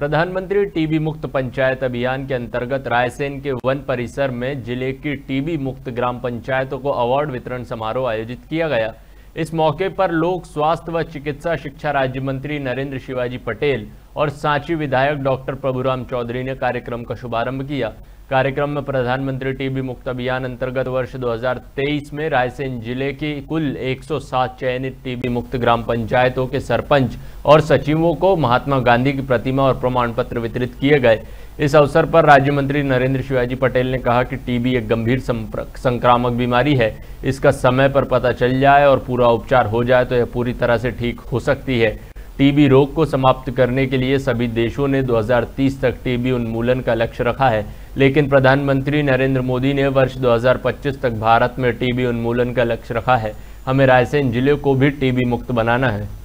प्रधानमंत्री टीबी मुक्त पंचायत अभियान के अंतर्गत रायसेन के वन परिसर में जिले की टीबी मुक्त ग्राम पंचायतों को अवार्ड वितरण समारोह आयोजित किया गया। इस मौके पर लोक स्वास्थ्य व चिकित्सा शिक्षा राज्य मंत्री नरेंद्र शिवाजी पटेल और सांची विधायक डॉक्टर प्रभुराम चौधरी ने कार्यक्रम का शुभारंभ किया। कार्यक्रम में प्रधानमंत्री टीबी मुक्त अभियान अंतर्गत वर्ष 2023 में रायसेन जिले की कुल 107 चयनित टीबी मुक्त ग्राम पंचायतों के सरपंच और सचिवों को महात्मा गांधी की प्रतिमा और प्रमाण पत्र वितरित किए गए। इस अवसर पर राज्य मंत्री नरेंद्र शिवाजी पटेल ने कहा कि टीबी एक गंभीर संक्रामक बीमारी है। इसका समय पर पता चल जाए और पूरा उपचार हो जाए तो यह पूरी तरह से ठीक हो सकती है। टीबी रोग को समाप्त करने के लिए सभी देशों ने 2030 तक टीबी उन्मूलन का लक्ष्य रखा है, लेकिन प्रधानमंत्री नरेंद्र मोदी ने वर्ष 2025 तक भारत में टीबी उन्मूलन का लक्ष्य रखा है। हमें रायसेन जिले को भी टीबी मुक्त बनाना है।